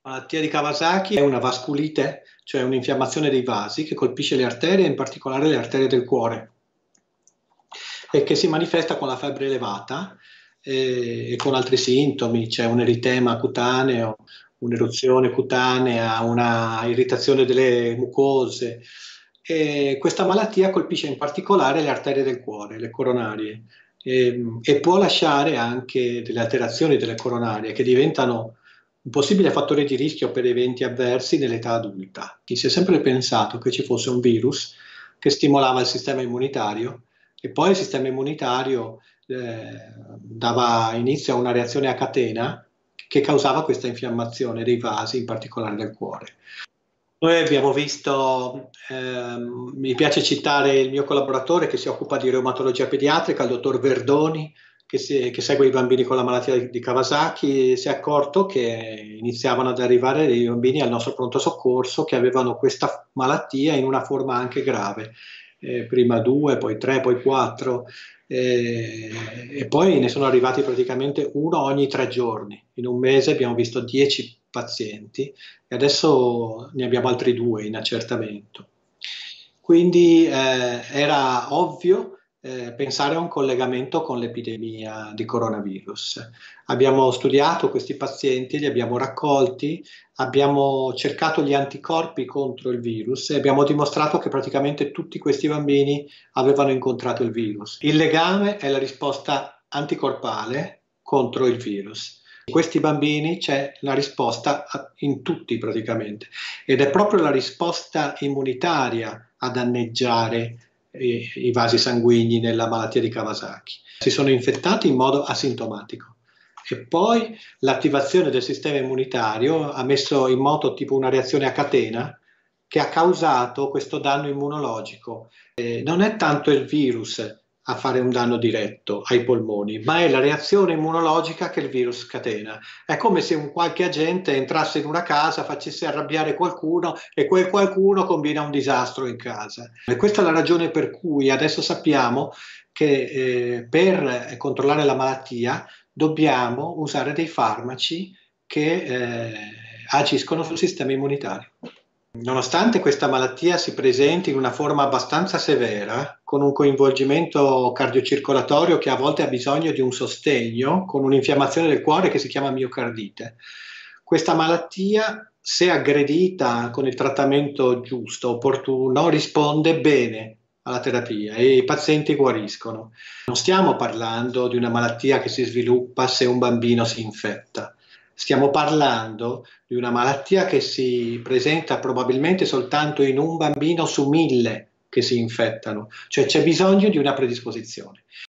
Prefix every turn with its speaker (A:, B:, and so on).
A: La malattia di Kawasaki è una vasculite, cioè un'infiammazione dei vasi che colpisce le arterie, in particolare le arterie del cuore, e che si manifesta con la febbre elevata e con altri sintomi, c'è un eritema cutaneo, un'eruzione cutanea, una irritazione delle mucose. E questa malattia colpisce in particolare le arterie del cuore, le coronarie, e può lasciare anche delle alterazioni delle coronarie che diventano un possibile fattore di rischio per eventi avversi nell'età adulta. Si è sempre pensato che ci fosse un virus che stimolava il sistema immunitario e poi il sistema immunitario dava inizio a una reazione a catena che causava questa infiammazione dei vasi, in particolare del cuore. Noi abbiamo visto, mi piace citare il mio collaboratore che si occupa di reumatologia pediatrica, il dottor Verdoni, che segue i bambini con la malattia di Kawasaki, si è accorto che iniziavano ad arrivare dei bambini al nostro pronto soccorso che avevano questa malattia in una forma anche grave, prima 2, poi 3, poi 4, e poi ne sono arrivati praticamente uno ogni 3 giorni. In un mese abbiamo visto 10 pazienti e adesso ne abbiamo altri 2 in accertamento. Quindi era ovvio pensare a un collegamento con l'epidemia di coronavirus. Abbiamo studiato questi pazienti, li abbiamo raccolti, abbiamo cercato gli anticorpi contro il virus e abbiamo dimostrato che praticamente tutti questi bambini avevano incontrato il virus. Il legame è la risposta anticorpale contro il virus. In questi bambini c'è la risposta in tutti praticamente ed è proprio la risposta immunitaria a danneggiare i vasi sanguigni nella malattia di Kawasaki. Si sono infettati in modo asintomatico e poi l'attivazione del sistema immunitario ha messo in moto tipo una reazione a catena che ha causato questo danno immunologico. Non è tanto il virus a fare un danno diretto ai polmoni, ma è la reazione immunologica che il virus scatena. È come se un qualche agente entrasse in una casa, facesse arrabbiare qualcuno e quel qualcuno combina un disastro in casa. E questa è la ragione per cui adesso sappiamo che per controllare la malattia dobbiamo usare dei farmaci che agiscono sul sistema immunitario. Nonostante questa malattia si presenti in una forma abbastanza severa, con un coinvolgimento cardiocircolatorio che a volte ha bisogno di un sostegno, con un'infiammazione del cuore che si chiama miocardite, questa malattia, se aggredita con il trattamento giusto, opportuno, risponde bene alla terapia e i pazienti guariscono. Non stiamo parlando di una malattia che si sviluppa se un bambino si infetta. Stiamo parlando di una malattia che si presenta probabilmente soltanto in un bambino su 1000 che si infettano, cioè c'è bisogno di una predisposizione.